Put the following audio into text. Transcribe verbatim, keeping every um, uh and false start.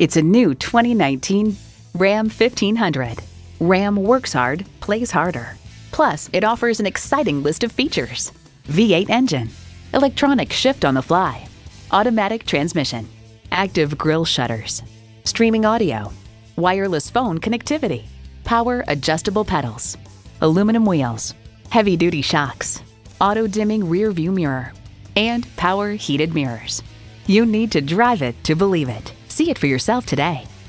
It's a new twenty nineteen Ram fifteen hundred. Ram works hard, plays harder. Plus, it offers an exciting list of features. V eight engine, electronic shift on the fly, automatic transmission, active grille shutters, streaming audio, wireless phone connectivity, power adjustable pedals, aluminum wheels, heavy-duty shocks, auto-dimming rear view mirror, and power heated mirrors. You need to drive it to believe it. See it for yourself today.